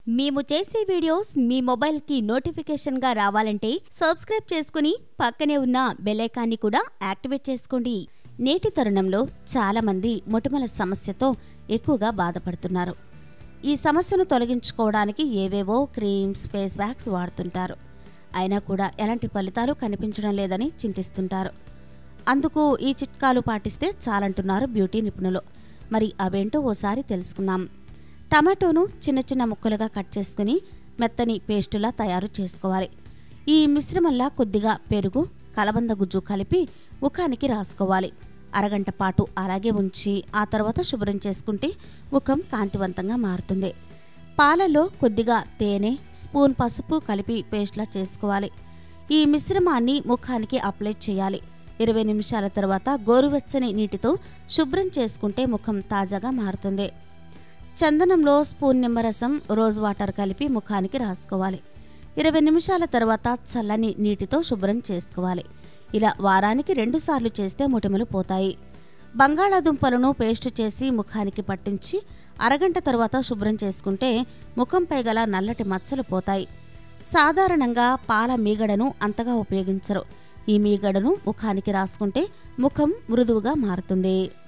మేము చేసే వీడియోస్ మీ మొబైల్కి నోటిఫికేషన్గా రావాలంటే సబ్స్క్రైబ్ చేసుకుని పక్కనే ఉన్న బెల్ ఐకాన్ని కూడా యాక్టివేట్ చేసుకోండి. నేటి తరుణంలో చాలామంది మొటిమల సమస్యతో ఎక్కువగా బాధపడుతున్నారు. ఈ సమస్యను తొలగించుకోవడానికి ఏవేవో క్రీమ్స్, ఫేస్ ప్యాక్స్ వాడుతుంటారు. అయినా కూడా ఎలాంటి ఫలితాలు కనిపించడం లేదని చింతిస్తుంటారు. అందుకు ఈ చిట్కాలు పాటిస్తే చాలంటున్నారు బ్యూటీ నిపుణులు. మరి అవేంటో ఓసారి తెలుసుకుందాం. టమాటోను చిన్న చిన్న ముక్కలుగా కట్ చేసుకుని మెత్తని పేస్టులా తయారు చేసుకోవాలి. ఈ మిశ్రమంలా కొద్దిగా పెరుగు, కలబంద గుజ్జు కలిపి ముఖానికి రాసుకోవాలి. అరగంట పాటు అలాగే ఉంచి ఆ తర్వాత శుభ్రం చేసుకుంటే ముఖం కాంతివంతంగా మారుతుంది. పాలలో కొద్దిగా తేనె, స్పూన్ పసుపు కలిపి పేస్ట్లా చేసుకోవాలి. ఈ మిశ్రమాన్ని ముఖానికి అప్లై చేయాలి. 20 నిమిషాల తర్వాత గోరువెచ్చని నీటితో శుభ్రం చేసుకుంటే ముఖం తాజాగా మారుతుంది. చందనంలో స్పూన్ నిమ్మరసం, రోజ్ వాటర్ కలిపి ముఖానికి రాసుకోవాలి. 20 నిమిషాల తర్వాత చల్లని నీటితో శుభ్రం చేసుకోవాలి. ఇలా వారానికి 2 సార్లు చేస్తే మొటిమలు పోతాయి. బంగాళాదుంపలను పేస్టు చేసి ముఖానికి పట్టించి అరగంట తర్వాత శుభ్రం చేసుకుంటే ముఖంపై గల నల్లటి మచ్చలు పోతాయి. సాధారణంగా పాల మీగడను అంతగా ఉపయోగించరు. ఈ మీగడను ముఖానికి రాసుకుంటే ముఖం మృదువుగా మారుతుంది.